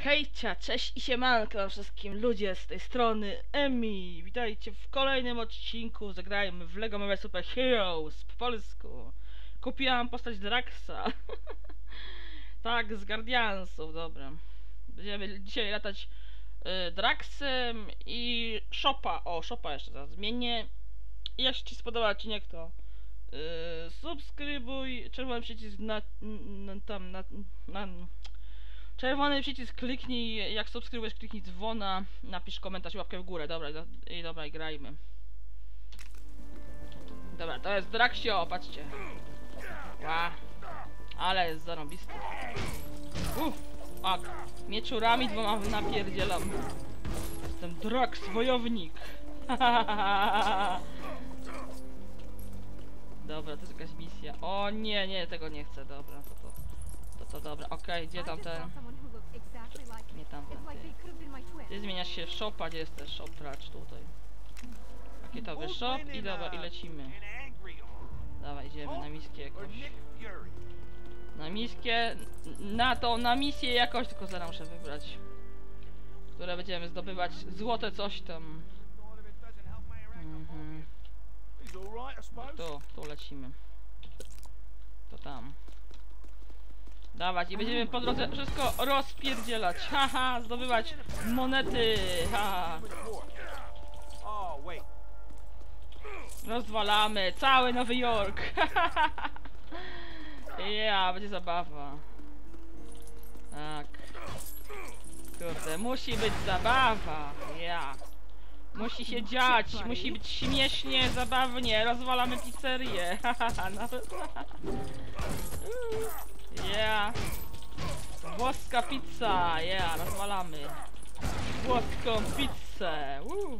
Hejcia, cześć i siemanko wszystkim ludzie z tej strony Emi. Witajcie w kolejnym odcinku. Zagrajmy w LEGO Marvel Super Heroes po polsku. Kupiłam postać Draxa. Tak, z Guardiansów, dobra. Będziemy dzisiaj latać Draxem i Shopa. O, Shopa jeszcze zaraz zmienię. I jak ci spodoba odcinek, to subskrybuj, czerwony przycisk czerwony przycisk kliknij, jak subskrybujesz kliknij dzwona, napisz komentarz, łapkę w górę, dobra i grajmy. Dobra, to jest Draxio, patrzcie. Ła, ale jest zarąbisty. Tak, mieczurami dwoma napierdzielam. Jestem Drax, wojownik. Dobra, to jest jakaś misja. O nie, tego nie chcę, dobra, to dobra, okej, gdzie tamten? Nie tamten, ty zmieniasz się w Shopa, gdzie jest też Shop Tracz tutaj. Rakietowy Shop i dobra, i lecimy. Dawaj, idziemy na misję jakoś. Na misję, na misję jakoś, tylko zaraz muszę wybrać. Które będziemy zdobywać złote coś tam. Tu lecimy. To tam. Dawać i będziemy po drodze wszystko rozpierdzielać. Haha, zdobywać monety. Haha. Rozwalamy cały Nowy Jork. Ja, będzie zabawa. Tak. Kurde, musi być zabawa. Ja. Musi się dziać, musi być śmiesznie, zabawnie. Rozwalamy pizzerię. Haha, nawet. Yeah. Włoska pizza, yeah, rozwalamy włoską pizzę.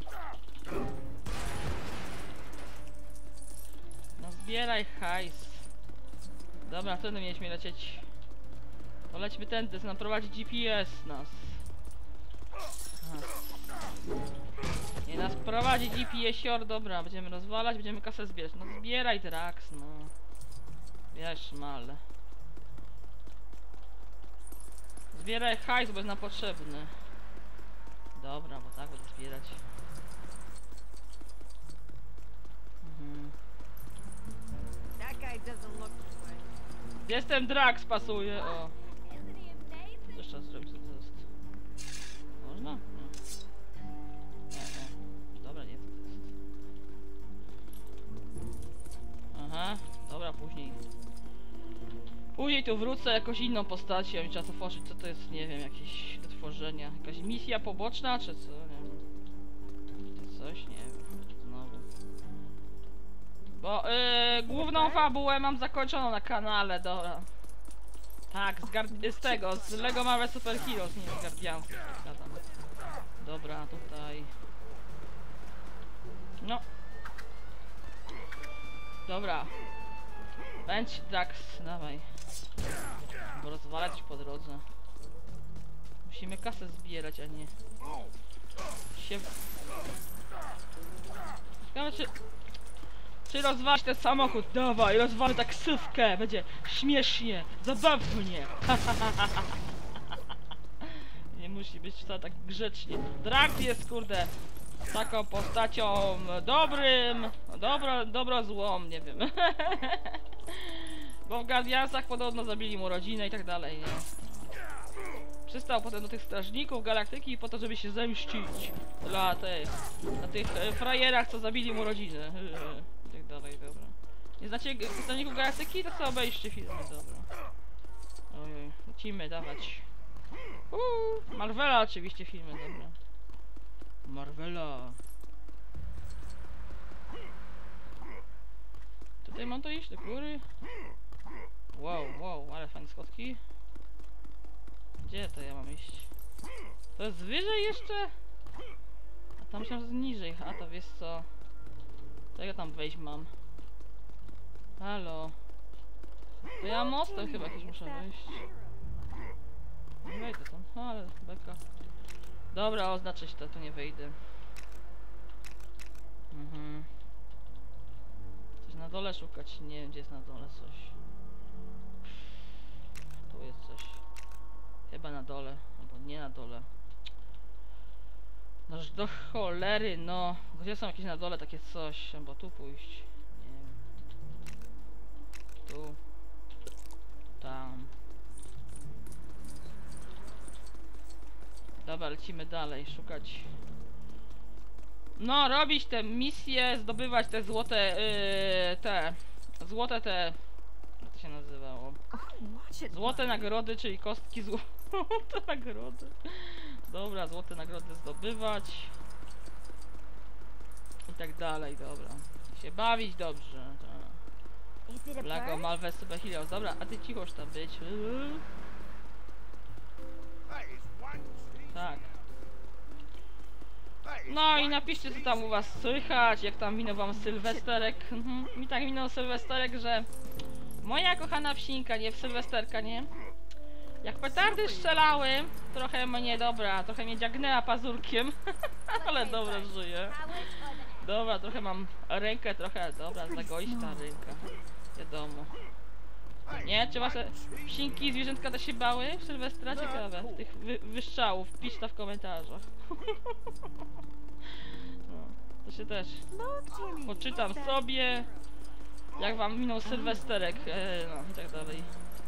No zbieraj hajs. Dobra, wtedy mieliśmy lecieć. To lećmy tędy, nam prowadzi GPS nas. Nie nas prowadzi GPS-ior, dobra, będziemy rozwalać, będziemy kasę zbierać. No zbieraj Drax, no. Zbieraj szmal. Zbieraj hajs, bo jest nam potrzebny. Dobra, bo tak będę zbierać. Jestem Drax, pasuje, o. Co jeszcze raz zrobić, co to jest? Można? Nie. Dobra, nie, co to jest? Aha, dobra, później. Później tu wrócę jakąś inną postacią i trzeba otworzyć, co to jest, nie wiem, jakieś do tworzenia. Jakaś misja poboczna, czy co? Nie wiem. Czy coś? Nie wiem. Znowu. Bo główną fabułę mam zakończoną na kanale, dobra. Tak, z tego, z LEGO Marvel Super Heroes, nie z Guardiansów, zgadzam. Dobra, tutaj. No. Dobra. Bądź Drax, dawaj. Bo rozwalać po drodze. Musimy kasę zbierać, a nie się... Ciekawe, czy rozwalić ten samochód? Dawaj, rozwalę taksówkę. Będzie śmiesznie, zabawnie. Nie musi być wcale tak grzecznie. Drax jest, kurde, taką postacią dobrym, dobro złą, nie wiem. Bo w Guardiansach podobno zabili mu rodzinę i tak dalej, nie? Przystał potem do tych strażników galaktyki po to, żeby się zemścić na tych frajerach, co zabili mu rodzinę. I tak dalej, dobra. Nie znacie strażników galaktyki? To sobie obejrzcie filmy, dobra. Ojej, lecimy, dawać. Marvela oczywiście filmy, dobra. Marvela. Tutaj mam to iść do góry. Wow, ale fajne schodki. Gdzie to ja mam iść? To jest wyżej jeszcze? A tam się niżej, a to wiesz co? To ja tam wejść mam. Halo. To ja mostem chyba jakiś muszę wejść. Nie wejdę tam, ale beka. Dobra, oznaczyć to, tu nie wejdę. Coś na dole szukać, nie wiem gdzie jest na dole coś. Tu jest coś. Chyba na dole, albo nie na dole. Noż do cholery, no. Gdzie są jakieś na dole takie coś? Bo tu pójść. Nie wiem. Tu. Tam. Dobra, lecimy dalej, szukać. No, robić te misje, zdobywać te złote, jak to się nazywało? Złote nagrody, czyli kostki złote nagrody. Dobra, złote nagrody zdobywać. I tak dalej, dobra. Się bawić dobrze. Blago, Malwes, Super Heroes. Dobra, a ty cichoż tam być. Tak. No i napiszcie, co tam u was słychać, jak tam minął wam Sylwesterek. Mi tak minął Sylwesterek, że moja kochana wsinka, nie w Sylwesterka, nie? Jak petardy strzelały, trochę mnie, dobra, trochę mnie dziagnęła pazurkiem, ale dobra, żyję. Dobra, trochę mam rękę, trochę, dobra, zagoista ręka, wiadomo. Nie, czy wasze psinki i zwierzętka też się bały w Sylwestra? Ciekawe, tych wystrzałów, pisz to w komentarzach. No, to się też poczytam sobie, jak wam minął Sylwesterek, no i tak dalej.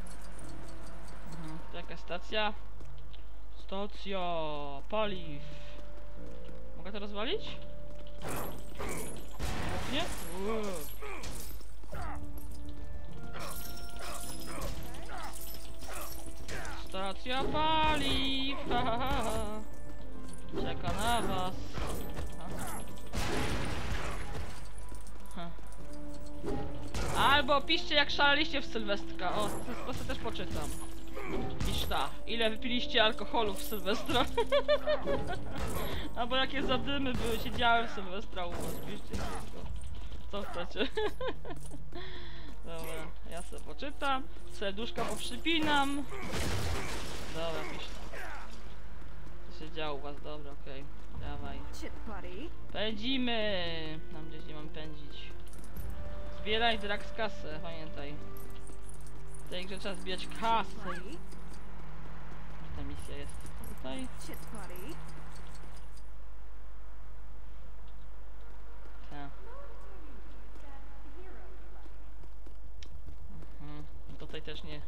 To jakaś stacja? Stacja paliw. Mogę to rozwalić? Nie? Stacja paliw, ha, ha, ha, ha. Czeka na was. Ha. Albo piszcie, jak szaleliście w Sylwestra. O, to sobie też poczytam. Pisz ta, ile wypiliście alkoholu w Sylwestra? Albo jakie zadymy były, siedziałem w Sylwestra u was, piszcie wszystko. Co chcecie? Dobra, ja sobie poczytam, serduszka poprzypinam. Dobra, pisz tam. Co się działo u was, dobra, okej. Dawaj. Pędzimy! Tam gdzieś nie mam pędzić. Zbieraj drag z kasę, pamiętaj. W tej grze trzeba zbierać kasę. Ta misja jest tutaj. Ta. Tutaj też nie.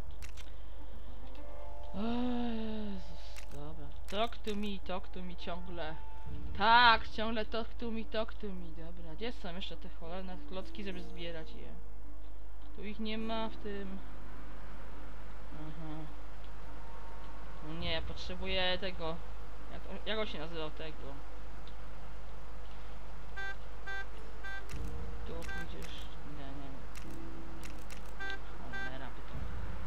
O Jezus, dobra. Talk to me ciągle. Tak, ciągle talk to me. Dobra, gdzie są jeszcze te cholerne klocki, żeby zbierać je? Tu ich nie ma w tym. Aha. No nie, potrzebuję tego. Jak on się nazywał tego? Tu pójdziesz. Nie. Cholera pytam.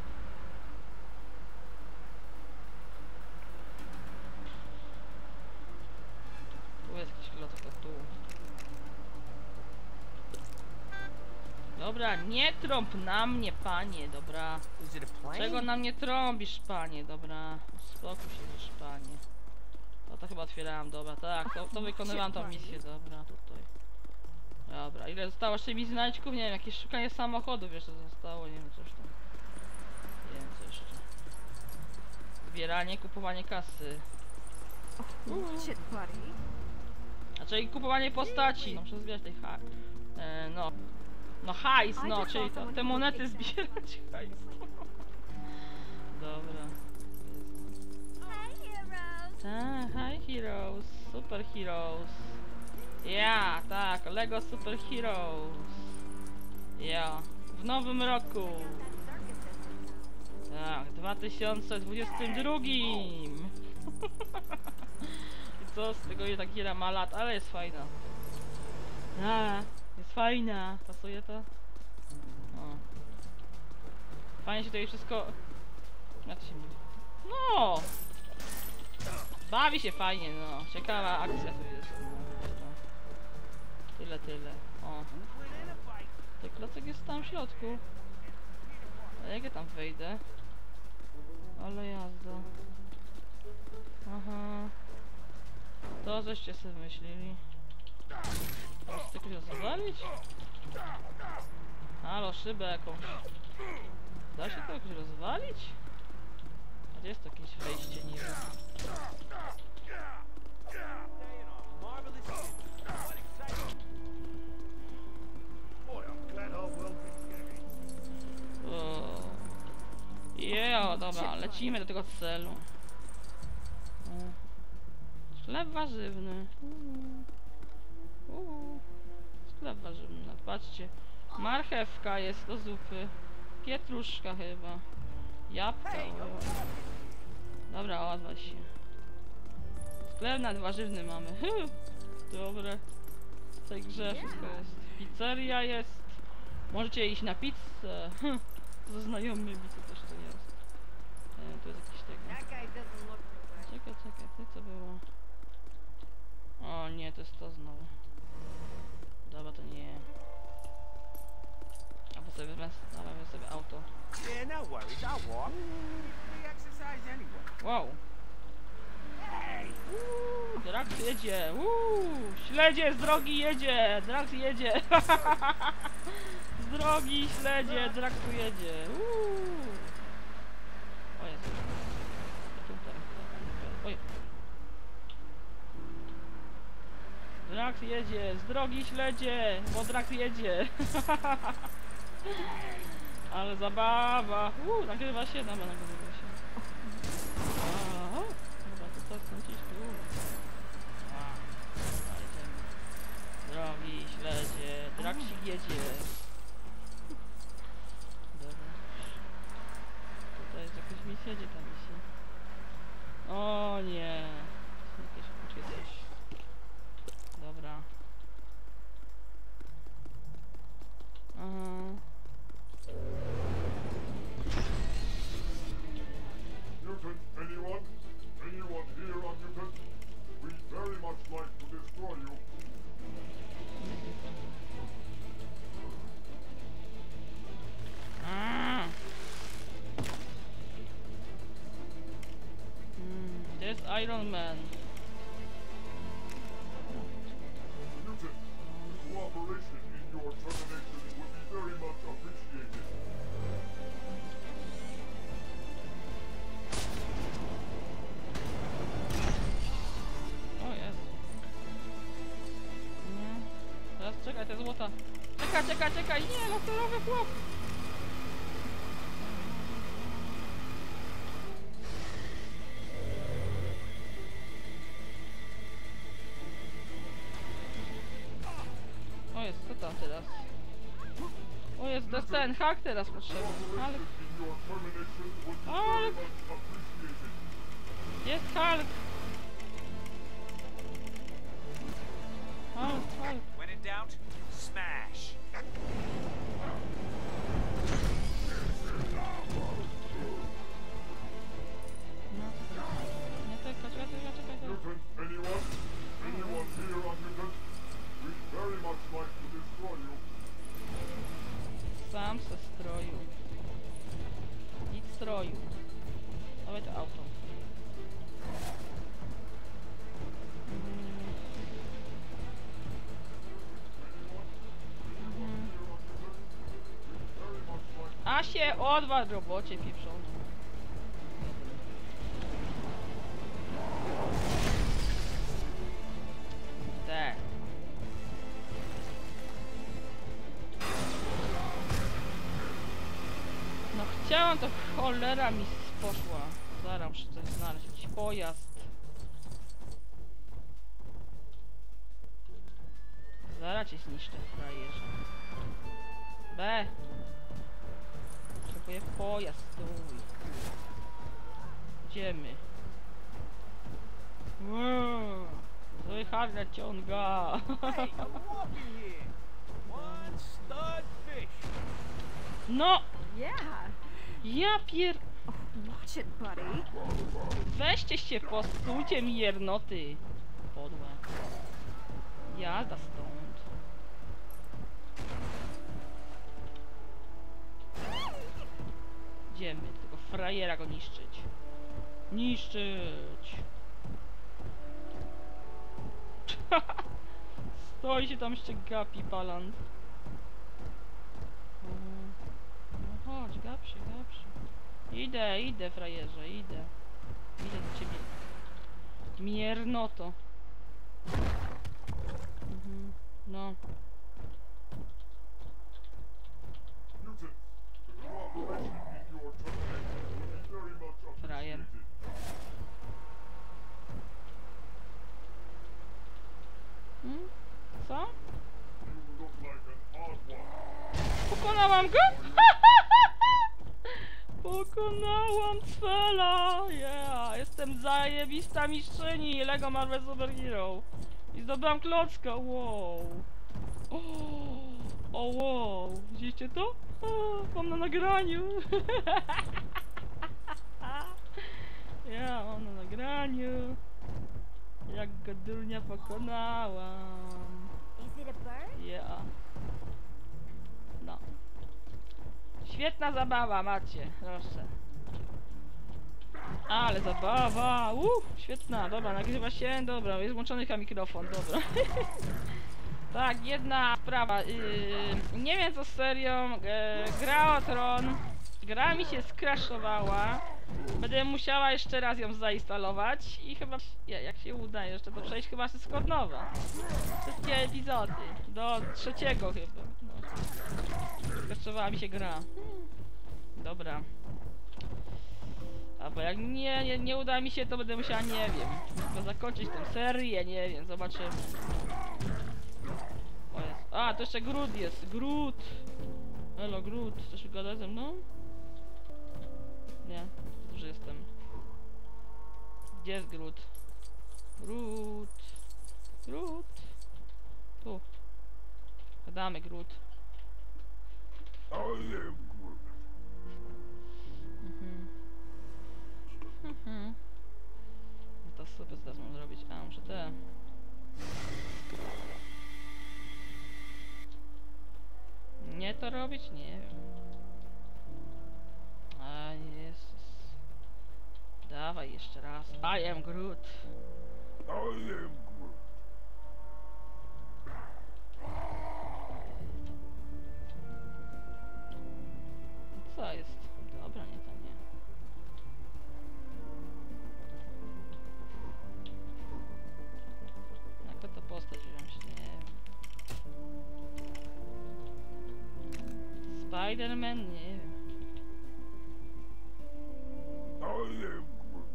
Tu jest jakiś klocek, to tu. Dobra, nie trąb na mnie, panie, dobra. Czego na mnie trąbisz, panie, dobra. Spokój się, już, panie. To chyba otwierałam, dobra, tak, to wykonywałam tą misję, dobra, tutaj. Dobra, ile zostało jeszcze misji znajdźków? Nie wiem, jakieś szukanie samochodów jeszcze zostało, nie wiem, coś tam. Nie wiem, co jeszcze. Zbieranie, kupowanie kasy. Znaczy kupowanie postaci, no muszę zbierać tej no hajs, no, czyli to, te monety zbierać, hajs. Dobra. Hi heroes, super heroes. Ja, tak, Lego Super Heroes. Ja, w nowym roku. Tak, 2022. I co z tego, ta giera ma lat, ale jest fajna. Jest fajna. Pasuje to? O. Fajnie się tutaj wszystko... Jak się mówi? No! Bawi się fajnie, no. Ciekawa akcja tu jest. No. Tyle. O. Ten klocek jest tam w środku. A jak ja tam wejdę? Ale jazda. Aha. To żeście sobie myśleli. Możesz tylko rozwalić? Halo, szybę jakąś. Da się to jakoś rozwalić? A Gdzie jest jakieś wejście, nie wiem. Dobra, lecimy do tego celu. Sklep warzywny. Sklep warzywny, patrzcie. Marchewka jest do zupy. Pietruszka chyba. Jabłka. Dobra, odwal się. Sklep nadwarzywny mamy. Dobre. W tej grze wszystko jest. Pizzeria jest. Możecie iść na pizzę. Ze znajomymi to też to jest. Tu jest jakiś tego. Czekaj, ty co było? O nie, to jest to znowu. Dobra, to nie. Albo sobie wezmę sobie auto. Wow. Drax jedzie. Śledzie z drogi jedzie. Drax jedzie. Z drogi śledzie. Drax tu jedzie. O Jezu. Oj. Drax jedzie. Z drogi śledzie. Bo Drax jedzie. Ale zabawa. Nagrywa się. Dobra, nagrywa się. Dobra, to co skręcić tu? Drogi śledzie. Draxik jedzie. Dobra. Tutaj jest jakaś misja, gdzie ta misja? O nie. Jakieś kucie też. Dobra. Mutant, anyone? Anyone here on Mutant? We'd very much like to destroy you. There's Iron Man. Mutant, cooperation in your termination would be very much appreciated. O jest. Nie. Teraz czekaj, te złota. Czekaj, nie, laserowy chłop. O jest, co tam teraz? O jest, to jest ten hak teraz potrzebny. Ale... Hulk! Jest Hulk! Hulk! When in doubt, smash. Nie, czekaj. Mutant, anyone? Anyone here on Mutant? We'd very much like to destroy you. Sam se stroju. Idź stroju. Dawaj to auto. A się odwal, robocie pieprzony. Tak. No chciałam, to cholera mi poszła. Zaraz muszę coś znaleźć. Jakiś pojazd. Zaraz cię zniszczę, frajerze. B. Potrzebuję pojazd, stój. Idziemy. Zły harda ciąga. Hey, I'm walking here. One stud fish. No! Yeah. Ja pier... Watch it, buddy. Weźcie się, postójcie mi jernoty. Podłe. Jazda stąd. Idziemy, tylko frajera go niszczyć. Niszczyć! Stoi się tam jeszcze gapi palant. No chodź, gapsie. Idę, frajerze, idę. Idę do ciebie. Miernoto. No. Mutants, the cooperation in your termination will be very much Frajer. appreciated. Co? You look like an odd one. Pokonałam go? Pokonałam Cfela! Yeah! Jestem zajebista mistrzyni Lego Marvel Super Hero. I zdobyłam klocka, wow! O wow! Widzicie to? O, mam na nagraniu! Ja mam na nagraniu! Jak go durnia pokonałam! Is it a bird? Yeah. No. Świetna zabawa macie, proszę. Ale zabawa! Świetna, dobra, nagrywa się, dobra, jest włączony chyba mikrofon, dobra. Tak, jedna sprawa, nie wiem co z serią, gra o Tron, gra mi się skraszowała, będę musiała jeszcze raz ją zainstalować i chyba, jak się uda jeszcze to przejść, chyba wszystko od nowa. Wszystkie epizody, do 3 chyba. No. Skraszowała mi się gra. Dobra. Albo jak nie uda mi się, to będę musiała, nie wiem, chyba zakończyć tę serię, nie wiem, zobaczymy. O jest. A, to jeszcze Groot jest, Groot! Hello, Groot, chcesz gadać ze mną? Nie, dobrze jestem. Gdzie jest Groot? Groot! Groot! Tu. Gadamy, Groot. I am Groot. No to super, teraz mam zrobić. A, muszę te. Nie to robić? Nie wiem. A, Jezus. Dawaj jeszcze raz. I am Groot. I am Groot. Co jest? Dobra, nie, to nie. Jak to postać wziąć? Nie wiem. Spider-Man? Nie wiem. I am Groot.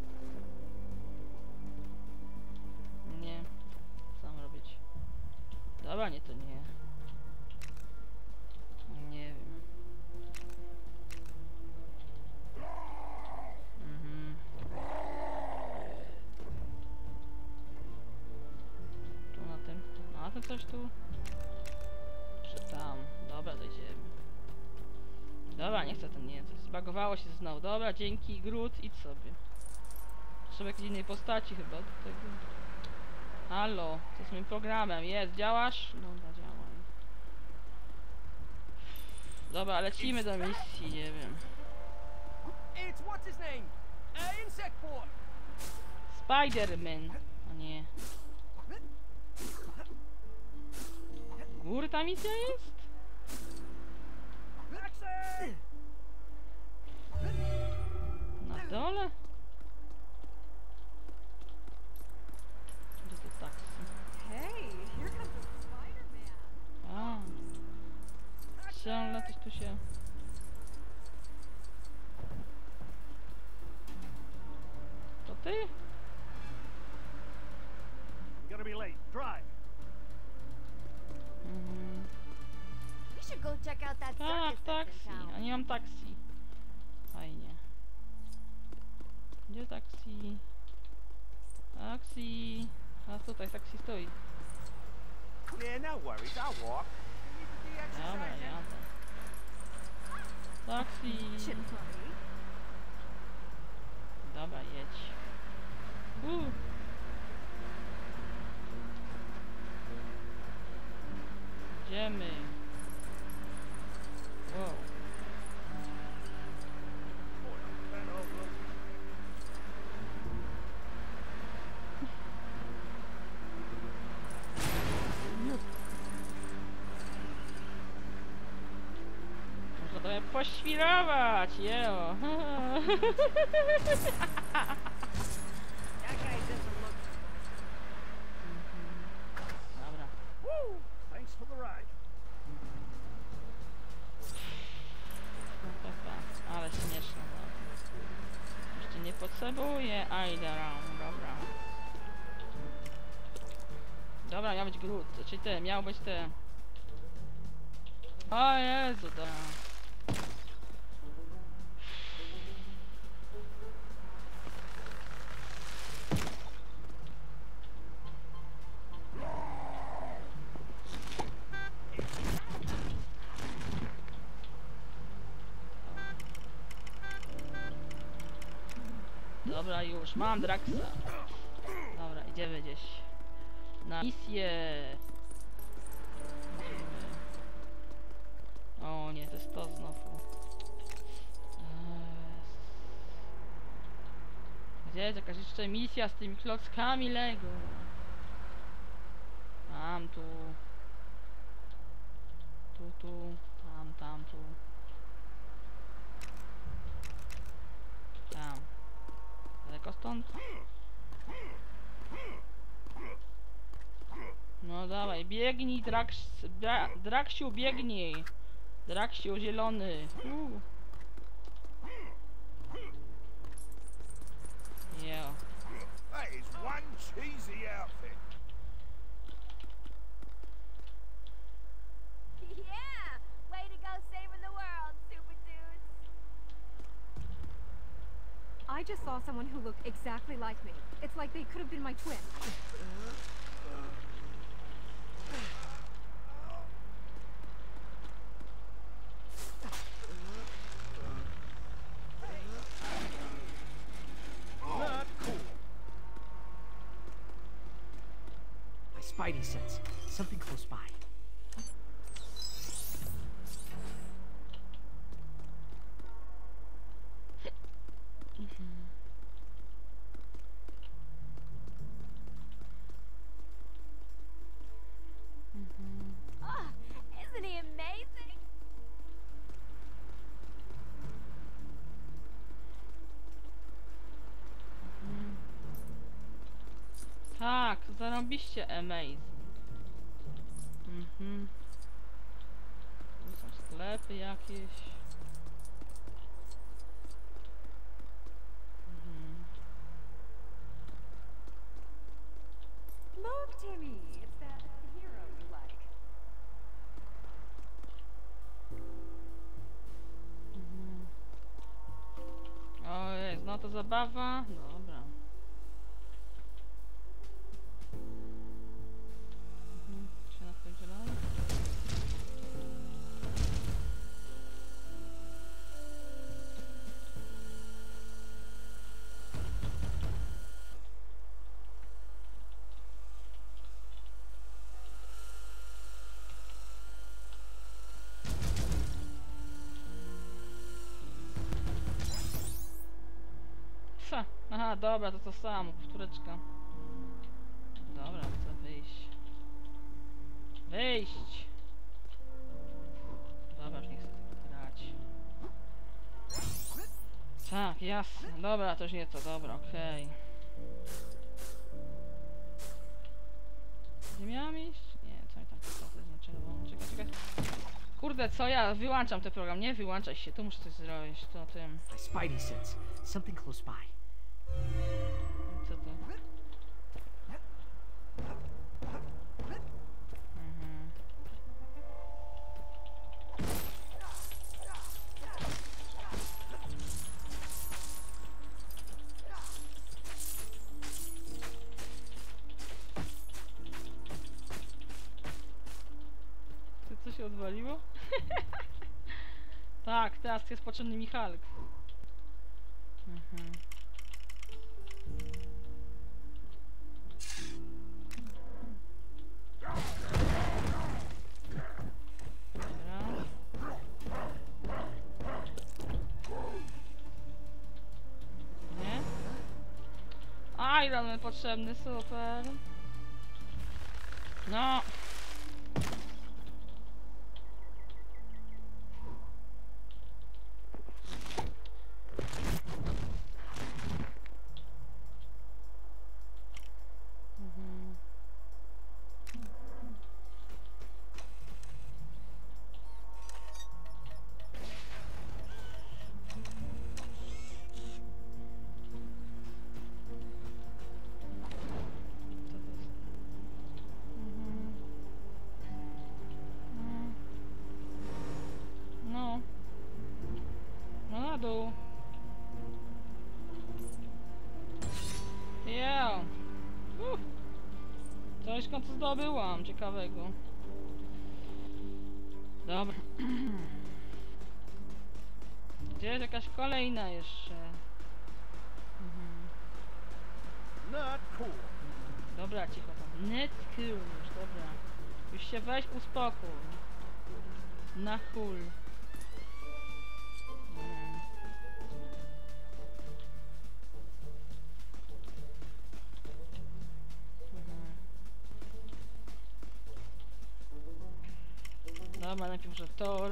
Nie. Co mam robić? Dobra, nie, to nie. Nie wiem. Tu na tym. Na tym coś tu? Czy tam? Dobra, dojdziemy. Dobra, nie chcę ten, nie. Coś zbagowało się znowu. Dobra, dzięki, Groot, idź sobie. Trzeba jakiejś innej postaci chyba do tego. Halo, co z moim programem? Jest, działasz? Dobra, działaj. Dobra, lecimy do misji, nie wiem. It's what's his name? Insect Boy. Spider-Man. O nie. Góry ta misja jest? Taxi! Na dole? Gdzie to taksi? Hey, here comes the Spider-Man. A. Ciągle coś tu się... To ty? I'm gonna be late. Drive. We should go check out that Tak, circus that's in taksi. A town. nie mam taksi. Fajnie. Gdzie taksi? Taksi. A tutaj taksi stoi. Yeah, no worries. I'll walk. You need to be Dobra, exercising. jadę. Taksi. Shit, buddy. Dobra, jedź. Idziemy. Wow. Można trochę poświrować, jeo. That guy doesn't look. Dobra. Woo! Thanks for the ride. Ale śmieszne. Jeszcze nie potrzebuję Aileron, dobra. Dobra, miał być Groot, czyli ty, miał być ty. O Jezu, dobra. Dobra, już mam Draxa. Dobra, idziemy gdzieś na misję. O nie, to jest to znowu. Gdzie jest jakaś jeszcze misja z tymi klockami Lego? Tam, tu. Tu, tam, tu. Tam. Daleko stąd? No dawaj, biegnij Draksiu, biegnij! Draksiu zielony! Yeah. That is one cheesy outfit. Yeah! Way to go saving the world, super dudes! I just saw someone who looked exactly like me. It's like they could have been my twin. Not cool. My spidey sense something close by. Oh, isn't he amazing? Tak, zarobiście amazing. Tu są sklepy jakieś. Look, Timmy! It's that hero you like. O jest, no to zabawa. Dobra. Czy na końcu dalej? Aha, dobra, to samo, powtóreczka. Dobra, chcę wyjść. Wyjść! Dobra, już nie chcę tego grać. Tak, jasne. Dobra, to już nieco, dobra, okej. Gdzie miałam iść? Nie, co mi tam znaczyło? Czekaj. Kurde, co ja? Wyłączam ten program, nie wyłączaj się, tu muszę coś zrobić, to tym. My spidey sense something close by. Co to? Ty co się odwaliło? Tak, teraz jest potrzebny Michalek. Nie? Iron Man potrzebny, super. No. skąd to zdobyłam, ciekawego. Dobra. Gdzie jest jakaś kolejna jeszcze? Not cool. Dobra, cicho tam. Net cool już, dobra. Już się weź uspokój. Na hul. Dobra, najpierw może tor.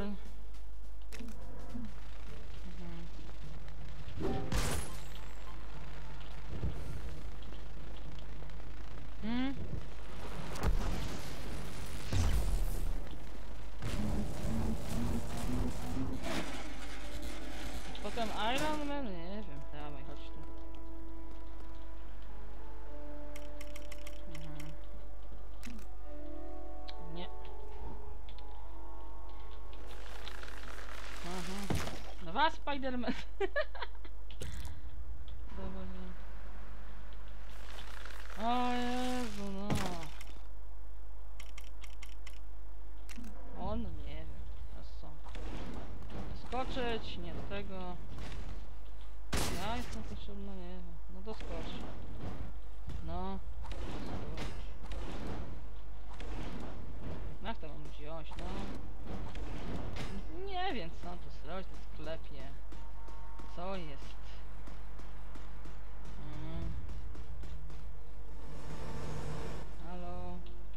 Potem Iron Man? Nie wiem. Dawaj, chodź tu. Nie. Aha. Dwa Spider-Man. Dobra, nie. O Jezu, no. On? Nie wiem. Teraz co? Skoczyć? Nie do tego. Ja jestem potrzebna, nie wiem. No doskocz. No. Doskocz. Jak to mam wziąć, no? Nie wiem co tu zrobić w sklepie. Co jest? Halo?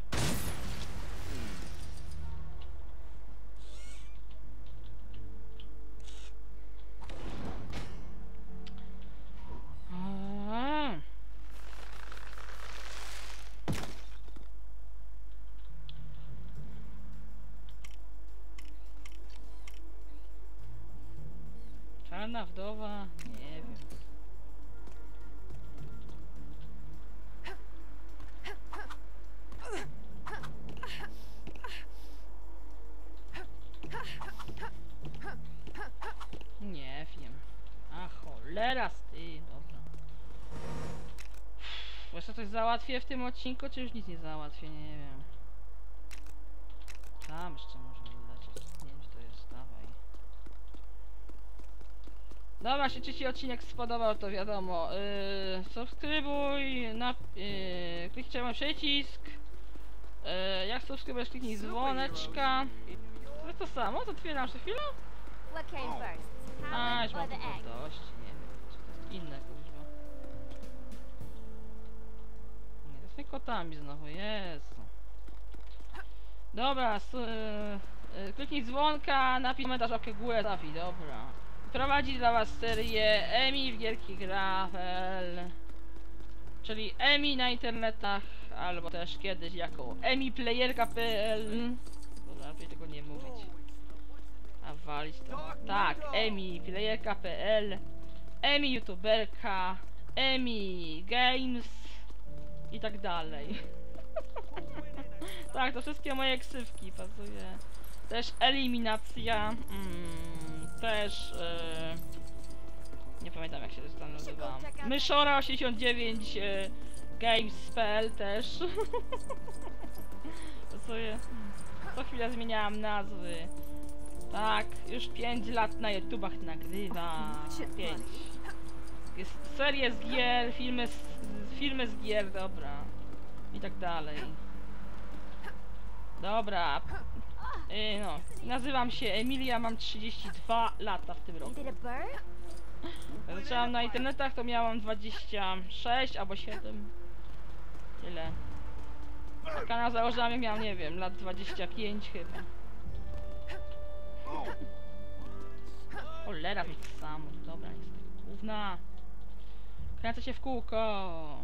Czarna wdowa? Nie wiem. Nie wiem. A cholera z ty, dobra. Jeszcze coś załatwię w tym odcinku, czy już nic nie załatwię? Nie wiem. Tam jeszcze może lecieć. Nie wiem, czy to jest. Dawaj. Dobra, jeśli Ci się odcinek spodobał, to wiadomo, subskrybuj, kliknij przycisk, jak subskrybujesz, kliknij dzwoneczka. To jest to samo, to otwieram przed chwilą? What came first, A, już salad mam or the tego egg? dość, nie wiem, czy to jest inne, kurwa. Nie, to z tymi kotami znowu, Jezu. Dobra, kliknij dzwonka, napisz komentarz, łapkę w górę, trafi, dobra. Prowadzi dla was serię Emi w gierki gra.pl, czyli Emi na internetach, albo też kiedyś jako emiplayerka.pl. Dobra, lepiej tego nie mówić. A walić to. Tak, emiplayerka.pl, Emi youtuberka, Emi games i tak dalej. Tak, to wszystkie moje ksywki pasuje. Też eliminacja. Też nie pamiętam jak się to tam nazywałam. Myszora 89 games.pl też. To sobie co chwilę zmieniałam nazwy. Tak, już 5 lat na YouTubach nagrywa. 5. Jest serie z gier, filmy z gier, dobra. I tak dalej. Dobra. No, nazywam się Emilia, mam 32 lata w tym roku. Is it a bird? Jak zaczęłam na internetach, to miałam 26 albo 7. Tyle. A kanał założyłam, jak miałam, nie wiem, lat 25 chyba. Cholera, to jest samo. Dobra, jest tego gówna. Kręcę się w kółko.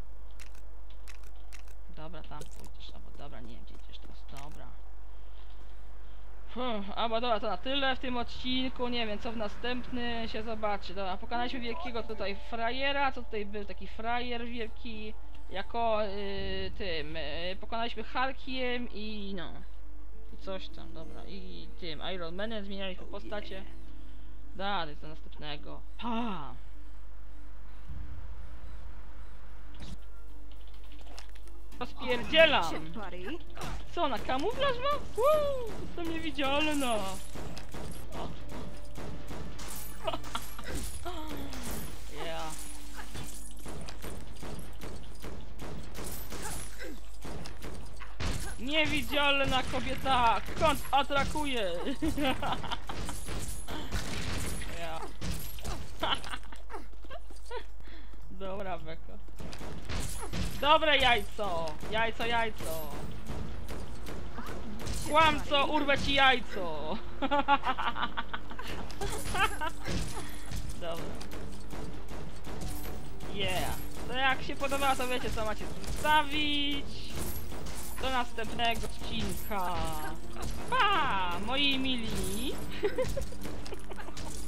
Dobra, tam pójdziesz, albo dobra, nie wiem gdzie idziesz teraz, dobra. Albo dobra, to na tyle w tym odcinku, nie wiem co w następny się zobaczy. Dobra, pokonaliśmy wielkiego tutaj frajera, co tutaj był taki frajer wielki, jako pokonaliśmy Hulkiem i no. I coś tam, dobra, i tym Iron Manem zmienialiśmy postacie. Dalej do następnego. Pa! rozpierdzielam. Shit, buddy. Co, na kamuflaż ma? Jestem niewidzialna. Yeah. Niewidzialna kobieta! Kontratrakuje! Ja. Dobra, beka. Dobre jajco! Jajco, jajco! Kłamco, urwę ci jajco! Dobra. Yeah. To jak się podoba, to wiecie co macie zostawić. Do następnego odcinka. Pa! Moi mili!